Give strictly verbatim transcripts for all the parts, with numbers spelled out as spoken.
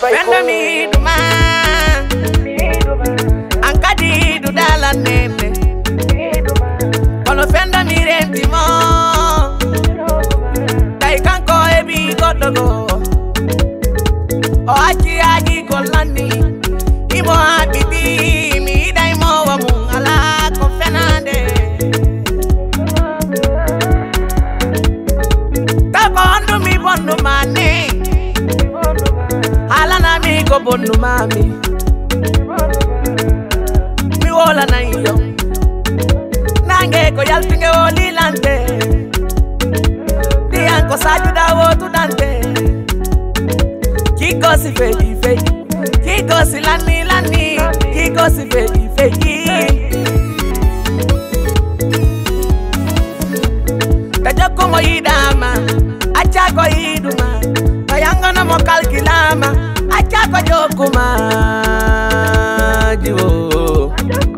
Fenda mi duma Ankadi du dala nene Kono fenda mi renti mo Dai kanko ebi godogo O aji aji kolani Imo abidi mi dai mo wa mungala ko fenande Ta bondo mi bondo mane Alana mi go bondo mami Mi wola na iyo Nange ko yaltinge oli lande Di anko sajuda wo tu dante Kiko si feji feji Kiko si lani lani Kiko si feji feji Tajoko mo yidama Achako yiduma Kayanga na mo kalkilama Achako jokuma Jivo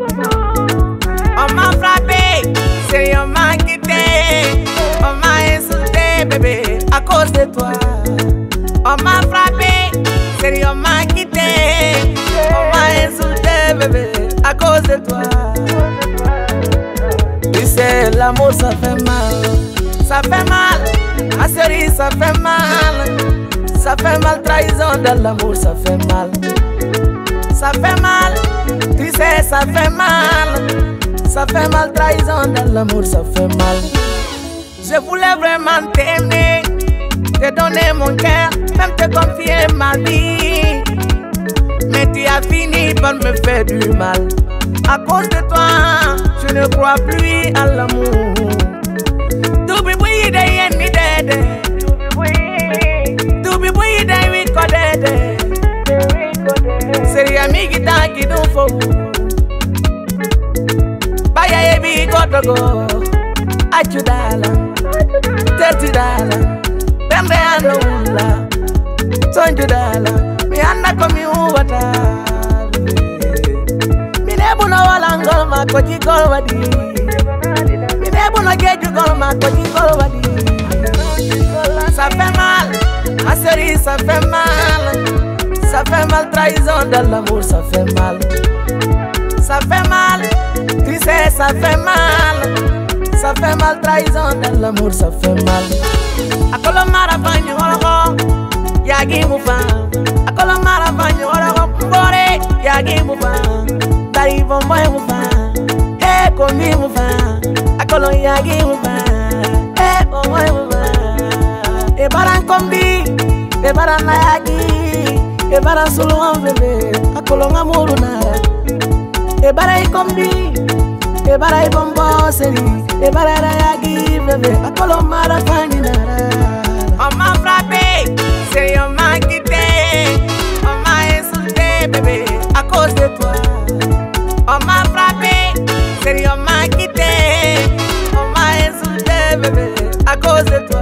On m'a frappé C'est on m'a quitté On m'a insulté bébé À cause de toi On m'a frappé, c'est on m'a quitté. On m'a insulté bébé à cause de toi. Tu sais l'amour ça fait mal, ça fait mal. Ma chérie ça fait mal, ça fait mal trahison dans l'amour ça fait mal, ça fait mal. Tu sais ça fait mal, ça fait mal trahison dans l'amour ça fait mal. Je voulais vraiment t'aimer. Te donner mon cœur, même te confier ma vie. Mais tu as fini par me faire du mal. À cause de toi, je ne crois plus à l'amour. Tu be oui de yen mi dede. Tu be oui de oui ko dede. Seri amigi ta ki do fo. Baya e bi godogo. Achudala. Tertidala. Pembe ando ula Sonju dala Mi anda komi uwata Mi nebu no wala ngolma Koji golwadi Mi nebu no geju golma Koji golwadi Ça fait mal Ma chérie ça fait mal Ça fait mal trahison de l'amour Ça fait mal Ça fait mal Tu sais ça fait mal Ça fait mal trahison de l'amour Ça fait mal Akolo mara fanyi horogo Yagi mufa Akolo mara fanyi horogo Mbore Yagi mufa Dari bomboy mufa Hey komi mufa Akolo yagi mufa Hey bomboy mufa Ebaran kombi Ebaran na yagi Ebaran suluan bebe Akolo ngamuru nara Ebaran kombi Ebaran bombo seri Ebaran na yagi bebe Akolo mara fanyi nara On m'a frappé, c'est on m'a quitté. On m'a insulté bébé à cause de toi. On m'a frappé, c'est on m'a quitté. On m'a insulté bébé à cause de toi.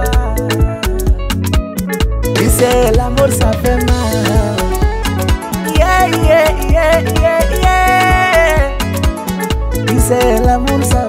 Tu sais l'amour ça fait mal. Yeah yeah yeah yeah yeah. Tu sais l'amour ça